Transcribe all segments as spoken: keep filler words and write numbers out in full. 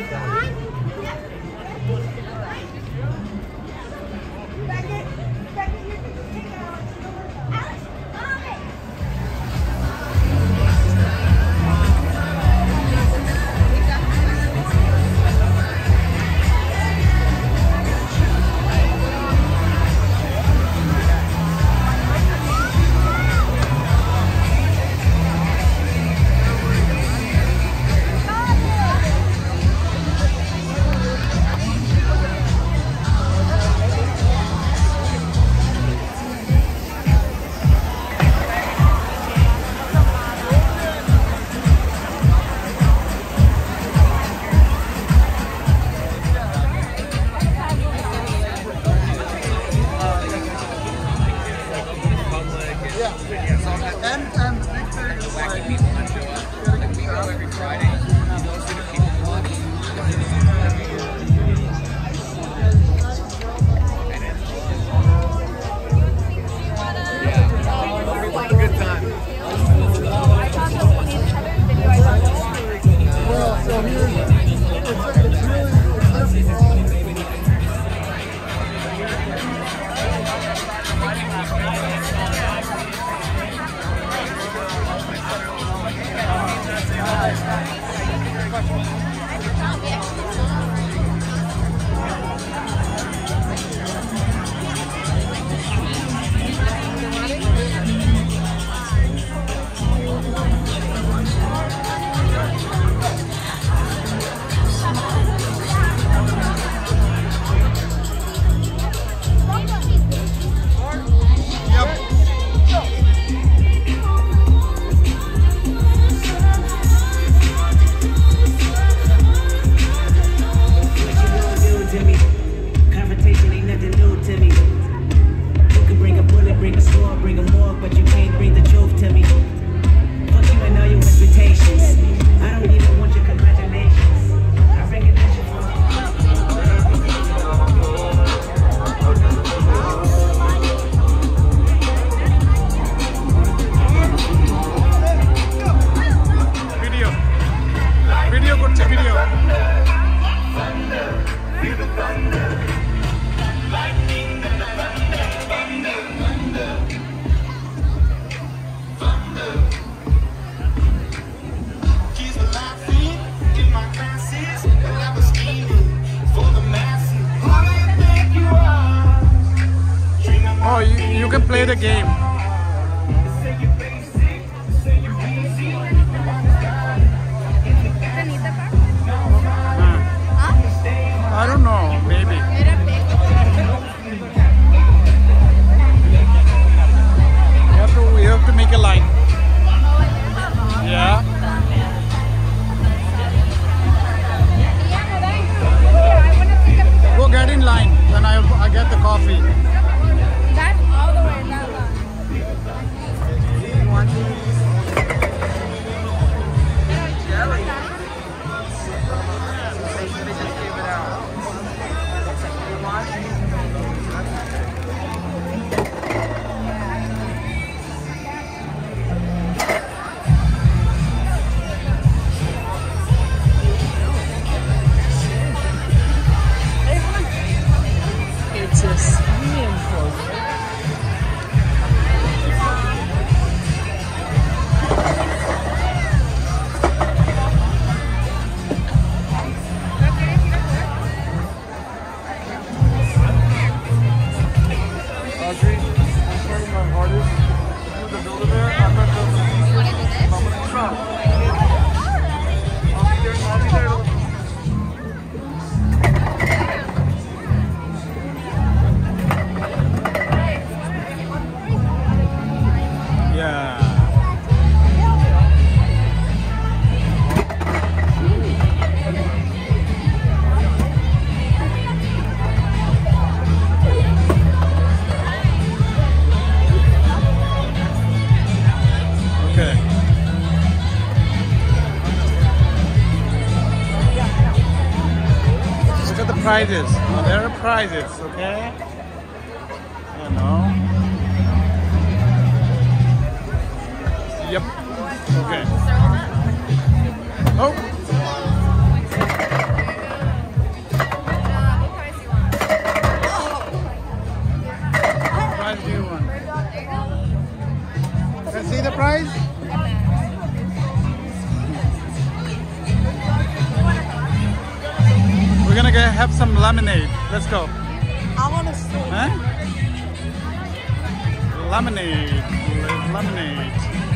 Play the game. I don't know, maybe. You have to, you have to make a line. Yeah. Go get in line when I, I get the coffee. It's a swimming pool. Audrey, I'm trying my hardest to do the builder there. I'm not going to You want to do this? I'm going to try. I'll be there. I'll be there. Yeah. Okay. Look at the prizes. Oh, there are prizes, okay? You know. Yep. Okay. Oh. have some lemonade. Let's go. I want to sleep. Huh? Lemonade. Lemonade.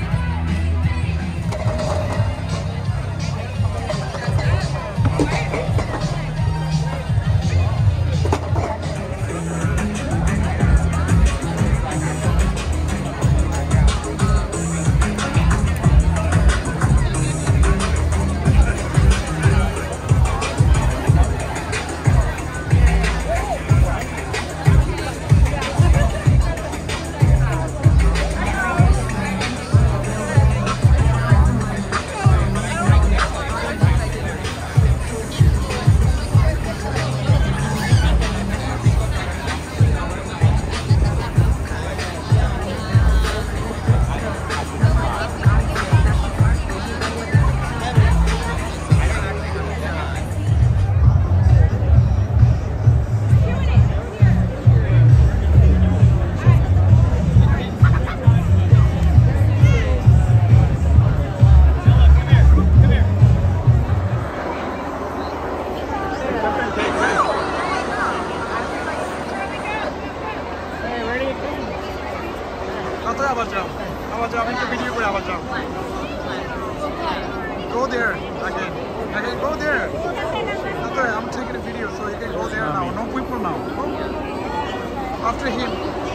Go there again. Again, go there. I'm taking a video, so you can go there now. No people now. Go. After him.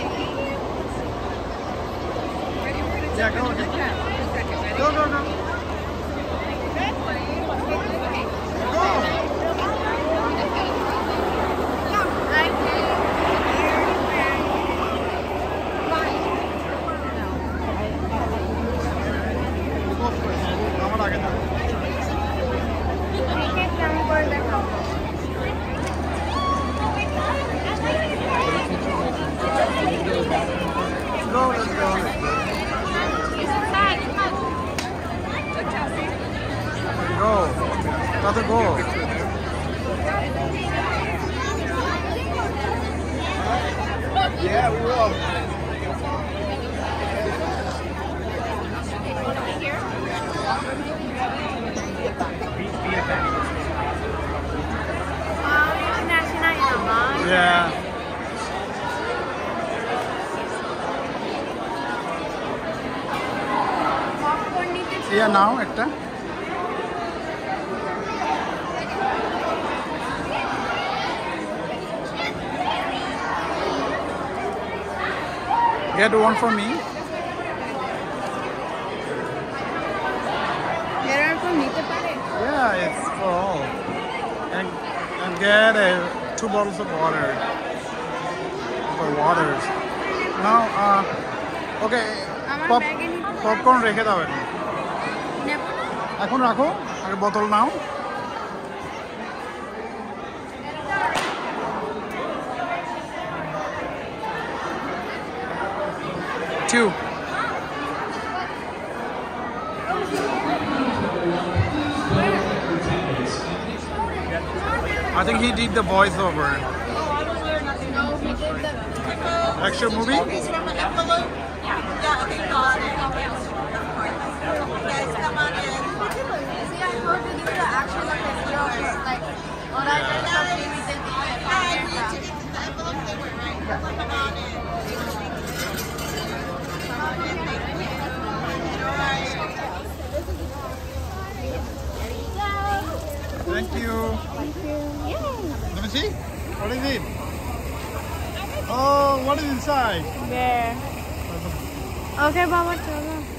Yeah, go again. Go, go, go. Go. Go, let's go. Go. Gotta go. Yeah, we will. Yeah. Yeah, now একটা Get one for me. Get one for me to pare. Yeah, it's for all. And and get uh, two bottles of water. For waters. Now, uh, okay. Pop, popcorn রেখে দাও এখন। এখন রাখো আগে বোতল নাও two I think he did the voiceover. Actual movie? He's from an envelope. Yeah, okay, got it. Guys, come on in. See, I told you these are actually like a video, just like all that good stuff we did the Hi, we need to get the envelope. They were right. Come on in. Come on in, thank you. All right. Thank you. Thank you. Yay! Let me see. What is it? Oh, what is inside? There. Okay, Baba, chalo.